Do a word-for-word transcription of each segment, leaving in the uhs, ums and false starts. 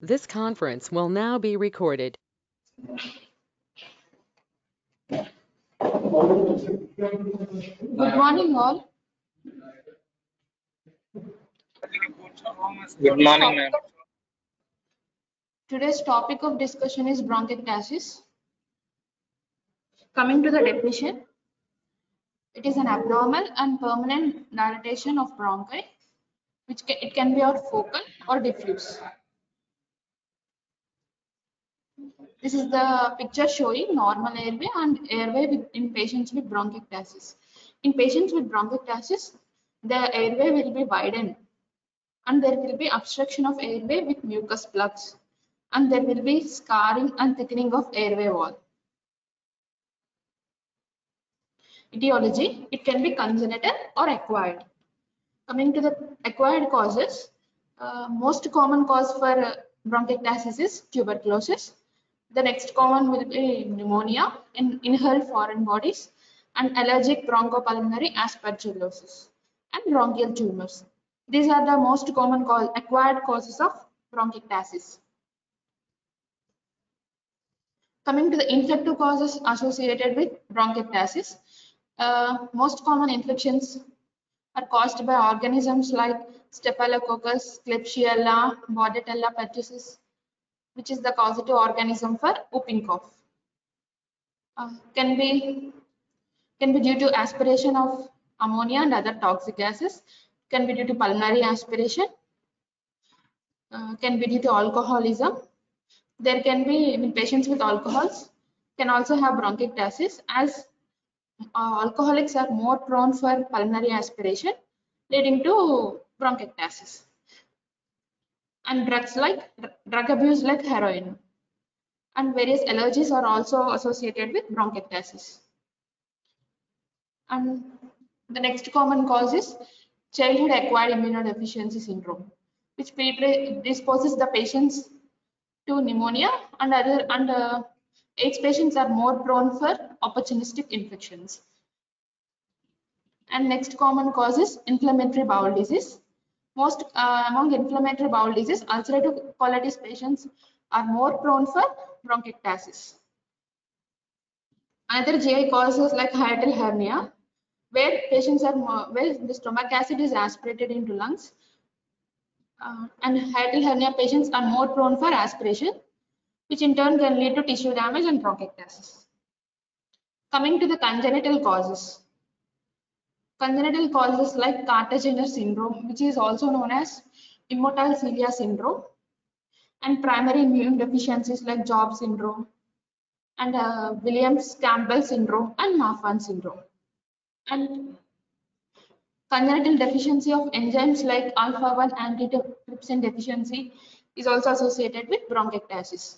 This conference will now be recorded. Good morning, all. Good morning, ma'am. Today's topic of discussion is bronchiectasis. Coming to the definition, it is an abnormal and permanent dilatation of bronchi, which ca it can be or focal or diffuse. This is the picture showing normal airway and airway with, in patients with bronchiectasis. In patients with bronchiectasis, the airway will be widened and there will be obstruction of airway with mucus plugs, and there will be scarring and thickening of airway wall. Etiology, it can be congenital or acquired. Coming to the acquired causes, uh, most common cause for uh, bronchiectasis is tuberculosis. The next common will be pneumonia in inhaled foreign bodies and allergic bronchopulmonary aspergillosis and bronchial tumors. These are the most common cause, acquired causes of bronchiectasis. Coming to the infective causes associated with bronchiectasis, uh, most common infections are caused by organisms like Staphylococcus, Klebsiella, Bordetella pertussis, which is the causative organism for whooping cough. Uh, can be can be due to aspiration of ammonia and other toxic gases. Can be due to pulmonary aspiration. Uh, can be due to alcoholism. There can be, I mean, patients with alcohols can also have bronchiectasis, as uh, alcoholics are more prone for pulmonary aspiration, leading to bronchiectasis. And drugs like drug abuse like heroin and various allergies are also associated with bronchiectasis. And the next common cause is childhood acquired immunodeficiency syndrome, which predisposes the patients to pneumonia, and other and uh, AIDS patients are more prone for opportunistic infections. And next common cause is inflammatory bowel disease. Most uh, among inflammatory bowel disease, ulcerative colitis patients are more prone for bronchiectasis. Another G I causes like hiatal hernia, where patients are more, where the stomach acid is aspirated into lungs, uh, and hiatal hernia patients are more prone for aspiration, which in turn can lead to tissue damage and bronchiectasis. Coming to the congenital causes. Congenital causes like Carter-Jenner syndrome, which is also known as immotile cilia syndrome, and primary immune deficiencies like Job syndrome, and uh, Williams-Campbell syndrome, and Marfan syndrome. And congenital deficiency of enzymes like alpha one antitrypsin deficiency is also associated with bronchiectasis.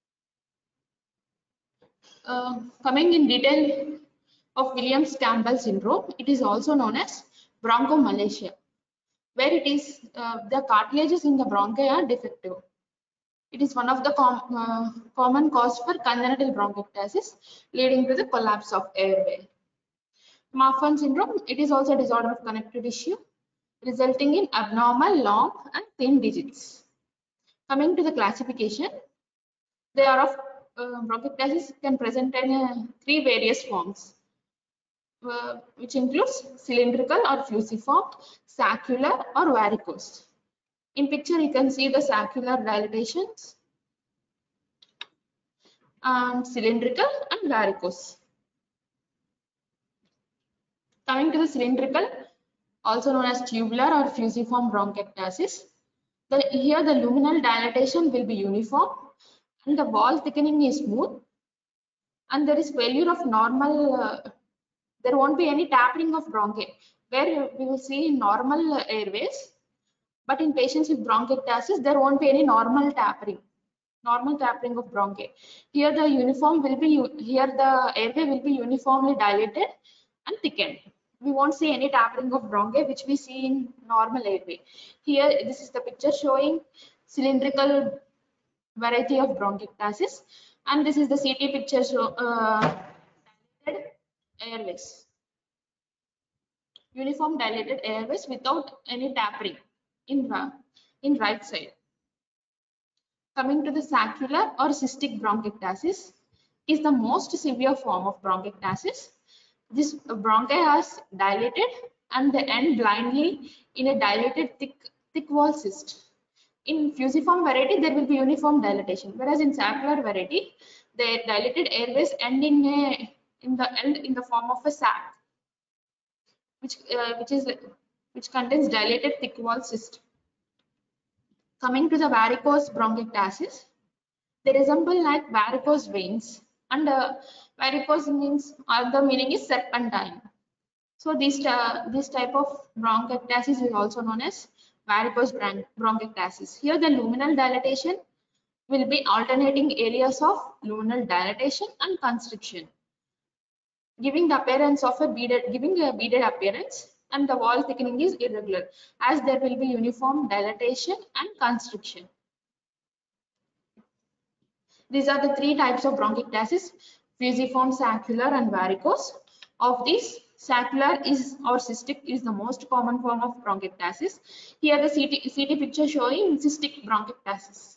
Uh, coming in detail of Williams-Campbell syndrome, it is also known as bronchomalacia, where it is uh, the cartilages in the bronchi are defective. It is one of the com uh, common cause for congenital bronchiectasis, leading to the collapse of airway. Marfan syndrome, it is also a disorder of connective tissue, resulting in abnormal long and thin digits. Coming to the classification, they are of uh, bronchiectasis can present in uh, three various forms, uh, which includes cylindrical or fusiform, saccular or varicose. In picture, you can see the saccular dilatations, and cylindrical and varicose. Coming to the cylindrical, also known as tubular or fusiform bronchiectasis, the, here the luminal dilatation will be uniform and the wall thickening is smooth, and there is failure of normal, uh, there won't be any tapering of bronchi, where we will see normal airways, but in patients with bronchiectasis, there won't be any normal tapering. Normal tapering of bronchi. Here the uniform will be, here the airway will be uniformly dilated and thickened. We won't see any tapering of bronchi, which we see in normal airway. Here, this is the picture showing cylindrical variety of bronchiectasis, and this is the C T picture show uh, dilated airways. Uniform dilated airways without any tapering in, in right side. Coming to the saccular or cystic bronchiectasis is the most severe form of bronchiectasis. This bronchi is dilated and they end blindly in a dilated thick, thick wall cyst. In fusiform variety, there will be uniform dilatation, whereas in saccular variety, the dilated airways end in a in the end in the form of a sac, which uh, which is which contains dilated thick wall cyst. Coming to the varicose bronchiectasis, they resemble like varicose veins, and uh, varicose means uh, the meaning is serpentine. So this uh, this type of bronchiectasis is also known as varicose bronchiectasis. Here the luminal dilatation will be alternating areas of luminal dilatation and constriction, giving the appearance of a beaded, giving a beaded appearance, and the wall thickening is irregular as there will be uniform dilatation and constriction. These are the three types of bronchiectasis: fusiform, saccular, and varicose. Of these, saccular is or cystic is the most common form of bronchiectasis. Here the C T, C T picture showing cystic bronchiectasis.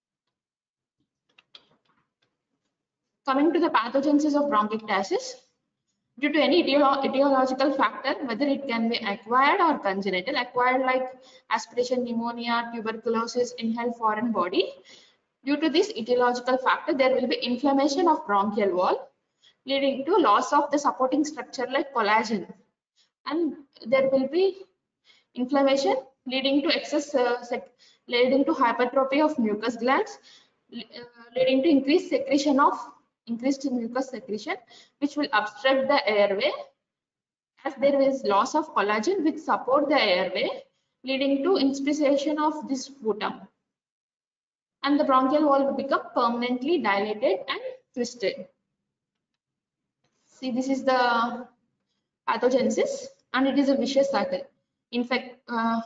Coming to the pathogenesis of bronchiectasis, due to any etiological factor, whether it can be acquired or congenital, acquired like aspiration pneumonia, tuberculosis, inhaled foreign body. Due to this etiological factor, there will be inflammation of bronchial wall, leading to loss of the supporting structure like collagen, and there will be inflammation leading to excess, uh, leading to hypertrophy of mucus glands, uh, leading to increased secretion of increased mucus secretion, which will obstruct the airway, as there is loss of collagen which support the airway, leading to inspiration of this sputum, and the bronchial wall will become permanently dilated and twisted. See, this is the pathogenesis, and it is a vicious cycle. In fact, uh,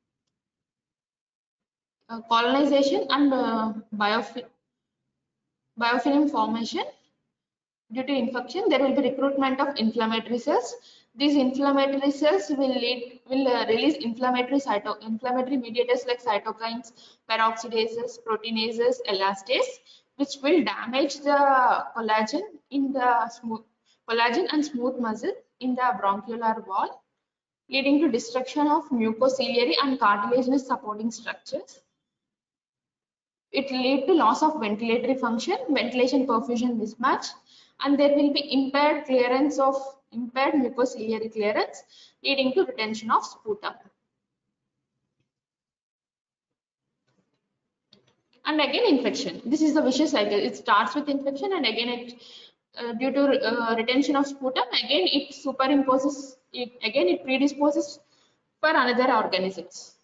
uh, colonization and uh, biofilm, biofilm formation. Due to infection, there will be recruitment of inflammatory cells. These inflammatory cells will lead will uh, release inflammatory cyto inflammatory mediators like cytokines, peroxidases, proteinases, elastase, which will damage the collagen in the smooth collagen and smooth muscle in the bronchiolar wall, leading to destruction of mucociliary and cartilaginous supporting structures. It will lead to loss of ventilatory function, ventilation perfusion mismatch, and there will be impaired clearance of impaired mucociliary clearance, leading to retention of sputum. And again infection. This is the vicious cycle. It starts with infection, and again it uh, due to uh, retention of sputum, again it superimposes it again it predisposes for another organisms.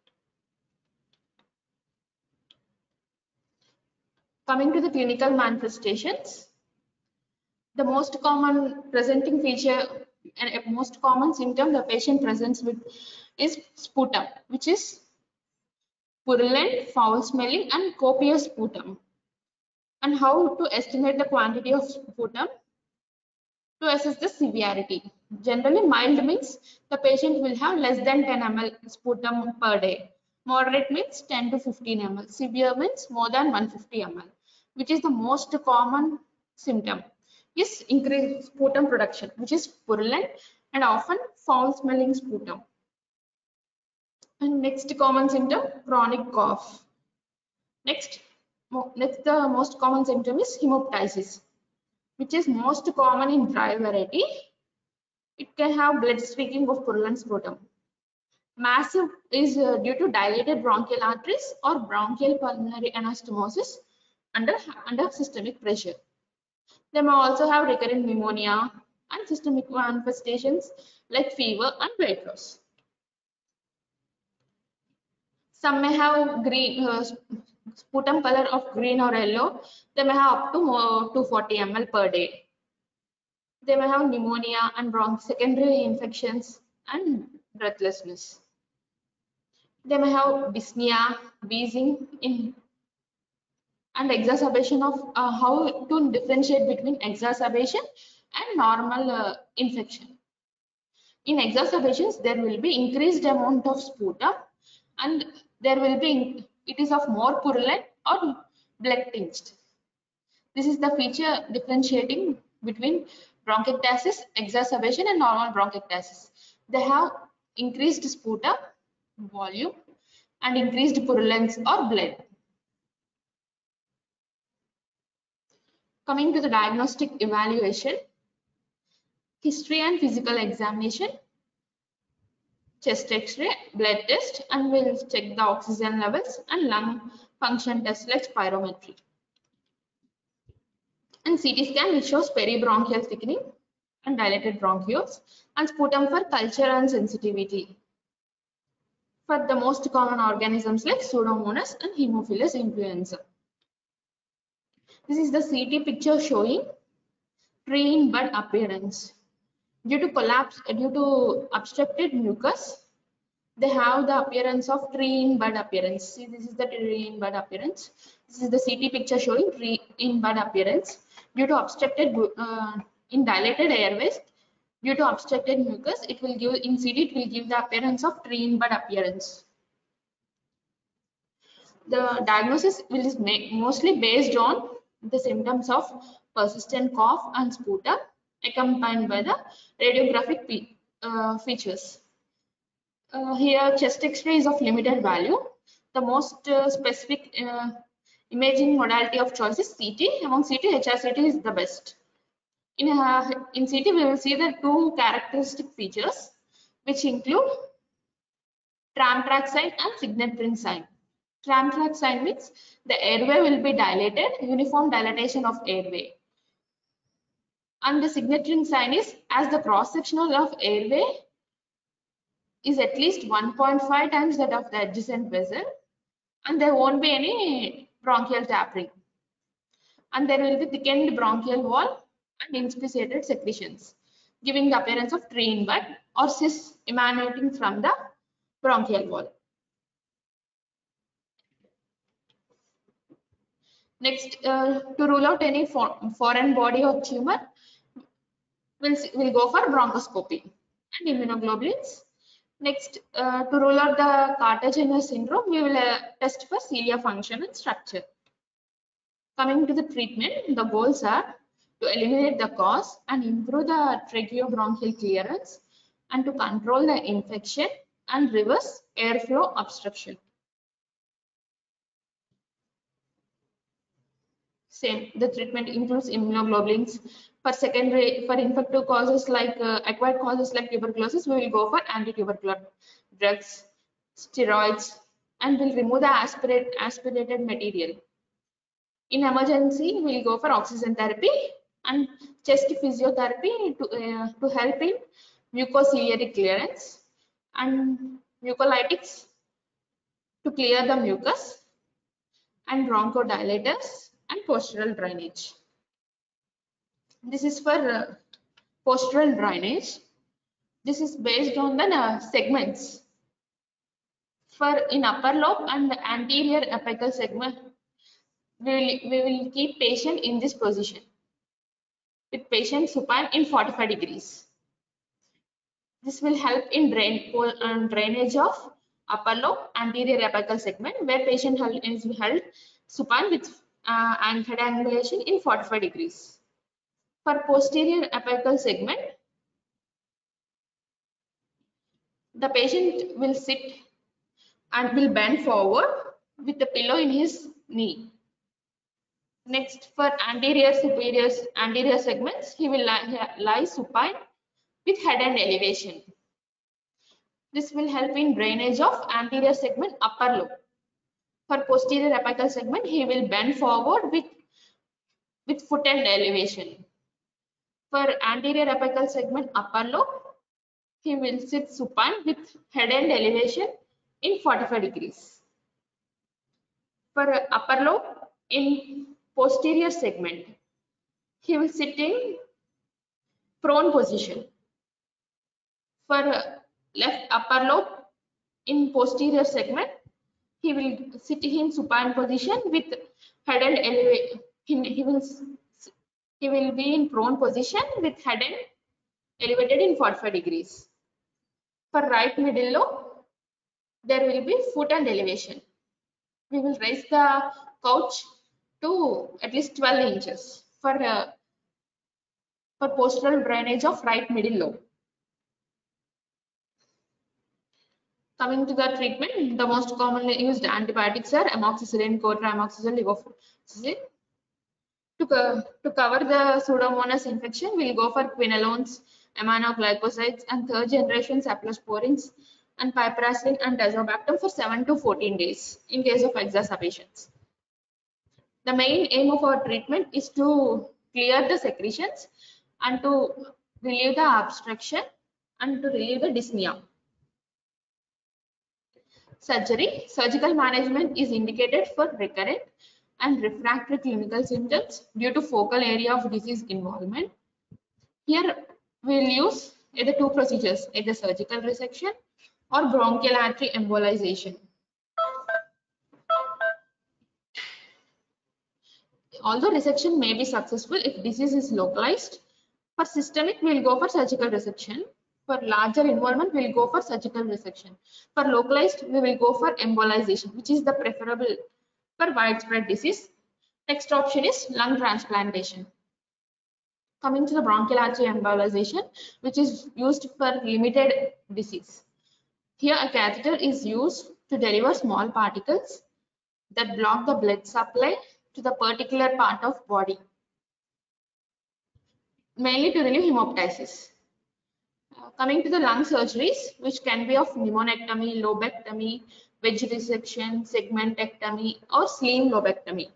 Coming to the clinical manifestations, the most common presenting feature and a most common symptom the patient presents with is sputum, which is purulent, foul smelling, and copious sputum. And how to estimate the quantity of sputum? To assess the severity. Generally, mild means the patient will have less than ten milliliters sputum per day. Moderate means ten to fifteen milliliters. Severe means more than one hundred fifty milliliters, which is the most common symptom. Is increased sputum production, which is purulent and often foul smelling sputum. And next common symptom, chronic cough. Next, next the most common symptom is hemoptysis, which is most common in dry variety. It can have blood streaking of purulent sputum. Massive is uh, due to dilated bronchial arteries or bronchial pulmonary anastomosis under, under systemic pressure. They may also have recurrent pneumonia and systemic manifestations like fever and weight loss. Some may have green uh, sputum color of green or yellow. They may have up to uh, two hundred forty milliliters per day. They may have pneumonia and bronch secondary infections and breathlessness. They may have dyspnea, wheezing, in and exacerbation of uh, how to differentiate between exacerbation and normal uh, infection. In exacerbations, there will be increased amount of sputum, and there will be it is of more purulent or blood tinged. This is the feature differentiating between bronchiectasis, exacerbation, and normal bronchiectasis. They have increased sputum volume and increased purulence or blood. Coming to the diagnostic evaluation, history and physical examination, chest x-ray, blood test, and we'll check the oxygen levels and lung function tests like spirometry. And C T scan, which shows peribronchial thickening and dilated bronchioles, and sputum for culture and sensitivity for the most common organisms like Pseudomonas and Haemophilus influenza. This is the C T picture showing tree in bud appearance. Due to collapse, due to obstructed mucus, they have the appearance of tree in bud appearance. See, this is the tree in bud appearance. This is the C T picture showing tree in bud appearance. Due to obstructed, uh, in dilated airways, due to obstructed mucus, it will give, in C T, it will give the appearance of tree in bud appearance. The diagnosis will is mostly based on the symptoms of persistent cough and sputum, accompanied by the radiographic uh, features. Uh, here, chest X-ray is of limited value. The most uh, specific uh, imaging modality of choice is C T. Among C T, H R C T is the best. In, uh, in C T, we will see the two characteristic features, which include tram track sign and signet ring sign. Tram track sign means the airway will be dilated, uniform dilatation of airway. And the signet ring sign is as the cross sectional of airway is at least one point five times that of the adjacent vessel, and there won't be any bronchial tapering. And there will be thickened bronchial wall and inspissated secretions, giving the appearance of tree in bud or cysts emanating from the bronchial wall. Next, uh, to rule out any for, foreign body or tumor, we'll, we'll go for bronchoscopy and immunoglobulins. Next, uh, to rule out the Carter-Jenner syndrome, we will uh, test for cilia function and structure. Coming to the treatment, the goals are to eliminate the cause and improve the tracheobronchial clearance, and to control the infection and reverse airflow obstruction. Same, the treatment includes immunoglobulins. For secondary, for infective causes like uh, acquired causes like tuberculosis, we will go for anti-tubercular drugs, steroids, and will remove the aspirate, aspirated material. In emergency, we will go for oxygen therapy and chest physiotherapy to, uh, to help in mucociliary clearance, and mucolytics to clear the mucus, and bronchodilators and postural drainage. This is for uh, postural drainage. This is based on the uh, segments. For in upper lobe and the anterior apical segment, we will, we will keep patient in this position with patient supine in forty-five degrees. This will help in drain, uh, drainage of upper lobe anterior apical segment, where patient is held supine with uh, and head angulation in forty-five degrees. For posterior apical segment, the patient will sit and will bend forward with the pillow in his knee. Next, for anterior superior anterior segments, he will lie, lie supine with head and elevation. This will help in drainage of anterior segment upper lobe. For posterior apical segment, he will bend forward with, with foot and elevation. For anterior apical segment upper lobe, he will sit supine with head and elevation in forty-five degrees. For upper lobe, in posterior segment, he will sit in prone position. For left upper lobe, in posterior segment, he will sit in supine position with head and elevation. He will he will be in prone position with head and elevated in forty-five degrees. For right middle lobe, there will be foot and elevation. We will raise the couch to at least twelve inches for, uh, for postural drainage of right middle lobe. Coming to the treatment, the most commonly used antibiotics are amoxicillin, cotrimoxazole, levofloxacin. To, co to cover the Pseudomonas infection, we'll go for quinolones, aminoglycosides, and third generation cephalosporins, and piperacillin and tazobactam for seven to fourteen days in case of exacerbations. The main aim of our treatment is to clear the secretions and to relieve the obstruction and to relieve the dyspnea. Surgery. Surgical management is indicated for recurrent and refractory clinical symptoms due to focal area of disease involvement. Here we will use either two procedures, either surgical resection or bronchial artery embolization. Although resection may be successful if disease is localized, for systemic we will go for surgical resection. For larger involvement, we will go for surgical resection. For localized, we will go for embolization, which is the preferable for widespread disease. Next option is lung transplantation. Coming to the bronchial artery embolization, which is used for limited disease. Here, a catheter is used to deliver small particles that block the blood supply to the particular part of body, mainly to relieve hemoptysis. Uh, coming to the lung surgeries, which can be of pneumonectomy, lobectomy, wedge resection, segmentectomy, or sleeve lobectomy.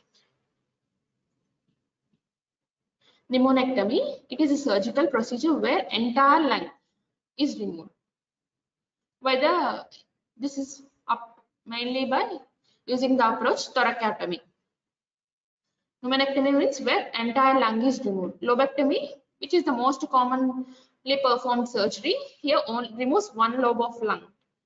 Pneumonectomy, it is a surgical procedure where entire lung is removed. Whether this is up mainly by using the approach thoracotomy. Pneumonectomy means where entire lung is removed. Lobectomy, which is the most commonly performed surgery, here only removes one lobe of lung.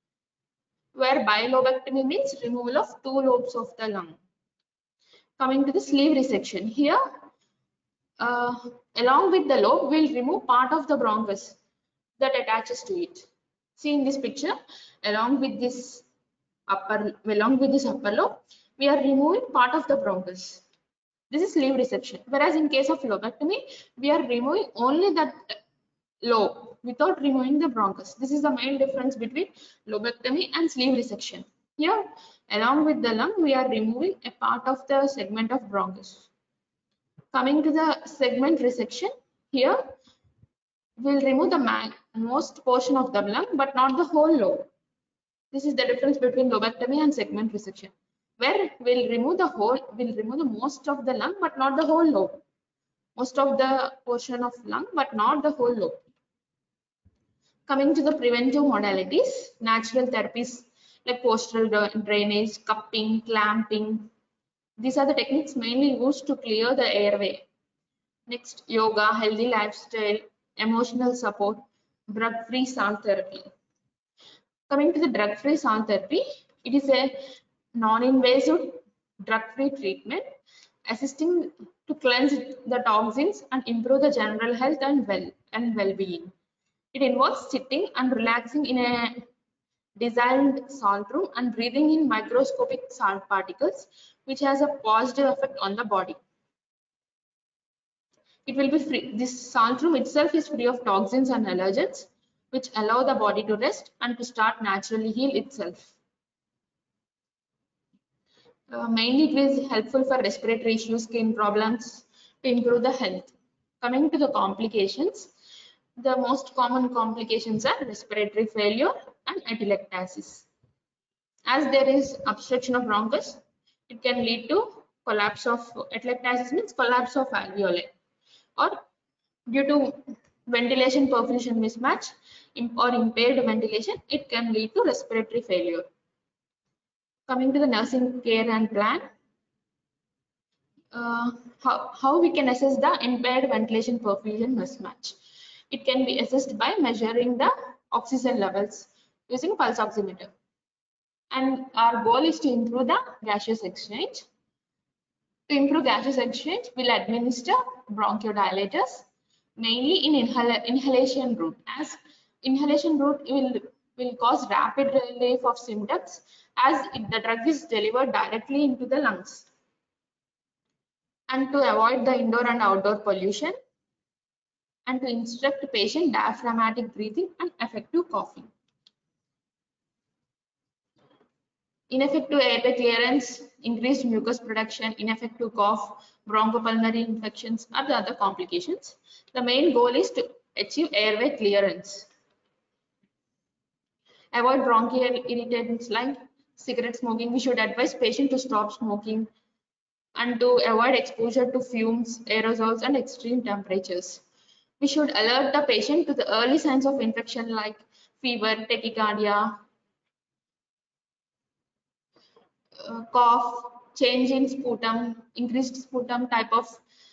Where bilobectomy means removal of two lobes of the lung. Coming to the sleeve resection, here uh, along with the lobe, we'll remove part of the bronchus that attaches to it. See in this picture, along with this upper, along with this upper lobe, we are removing part of the bronchus. This is sleeve resection. Whereas in case of lobectomy, we are removing only that lobe without removing the bronchus. This is the main difference between lobectomy and sleeve resection. Here, along with the lung, we are removing a part of the segment of bronchus. Coming to the segment resection, here we'll remove the most portion of the lung, but not the whole lobe. This is the difference between lobectomy and segment resection, where we'll remove the whole, we'll remove the most of the lung, but not the whole lobe. Most of the portion of lung, but not the whole lobe. Coming to the preventive modalities, natural therapies like postural drainage, cupping, clamping. These are the techniques mainly used to clear the airway. Next, yoga, healthy lifestyle, emotional support, drug-free sound therapy. Coming to the drug-free sound therapy, it is a non-invasive drug-free treatment assisting to cleanse the toxins and improve the general health and well and well-being. It involves sitting and relaxing in a designed salt room and breathing in microscopic salt particles, which has a positive effect on the body. It will be free. This salt room itself is free of toxins and allergens, which allow the body to rest and to start naturally heal itself. Uh, mainly it is helpful for respiratory issues, skin problems, to improve the health. Coming to the complications, the most common complications are respiratory failure and atelectasis. As there is obstruction of bronchus, it can lead to collapse of atelectasis means collapse of alveoli, or due to ventilation perfusion mismatch or impaired ventilation, it can lead to respiratory failure. Coming to the nursing care and plan, uh, how, how we can assess the impaired ventilation perfusion mismatch. It can be assessed by measuring the oxygen levels using pulse oximeter. And our goal is to improve the gaseous exchange. To improve gaseous exchange, we'll administer bronchodilators, mainly in inhal inhalation route, as inhalation route will, will cause rapid relief of symptoms as it, the drug is delivered directly into the lungs. and to avoid the indoor and outdoor pollution, and to instruct patient diaphragmatic breathing and effective coughing. Ineffective airway clearance, increased mucus production, ineffective cough, bronchopulmonary infections are the other complications. The main goal is to achieve airway clearance. Avoid bronchial irritants like cigarette smoking. We should advise patient to stop smoking and to avoid exposure to fumes, aerosols, and extreme temperatures. We should alert the patient to the early signs of infection like fever, tachycardia, uh, cough, change in sputum, increased sputum type of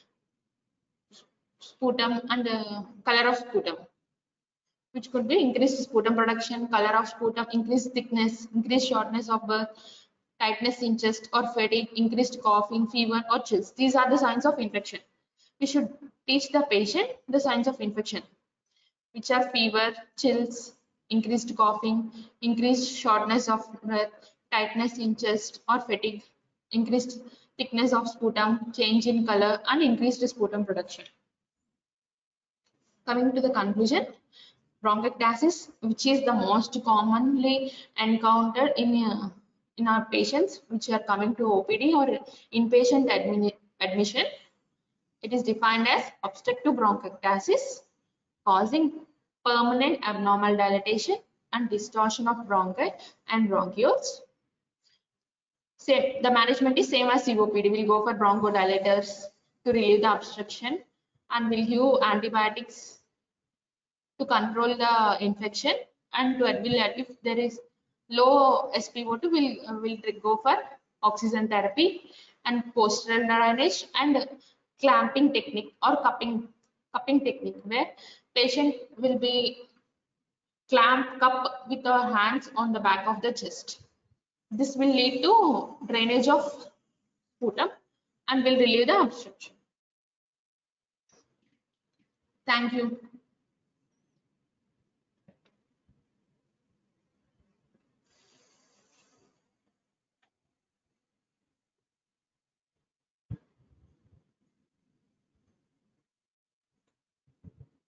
sputum, and uh, color of sputum, which could be increased sputum production, color of sputum, increased thickness, increased shortness of breath, tightness in chest or fatigue, increased coughing, fever, or chills. These are the signs of infection. We should teach the patient the signs of infection, which are fever, chills, increased coughing, increased shortness of breath, tightness in chest or fatigue, increased thickness of sputum, change in color, and increased sputum production. Coming to the conclusion, bronchiectasis, which is the most commonly encountered in uh, in our patients which are coming to O P D or inpatient admi admission. It is defined as obstructive bronchiectasis causing permanent abnormal dilatation and distortion of bronchi and bronchioles. Same, the management is same as C O P D. We'll go for bronchodilators to relieve the obstruction, and we'll give antibiotics to control the infection, and to will if there is low S p O two, we'll will go for oxygen therapy and postural drainage and clamping technique or cupping cupping technique, where patient will be clamped cup with our hands on the back of the chest. This will lead to drainage of sputum and will relieve the obstruction. Thank you.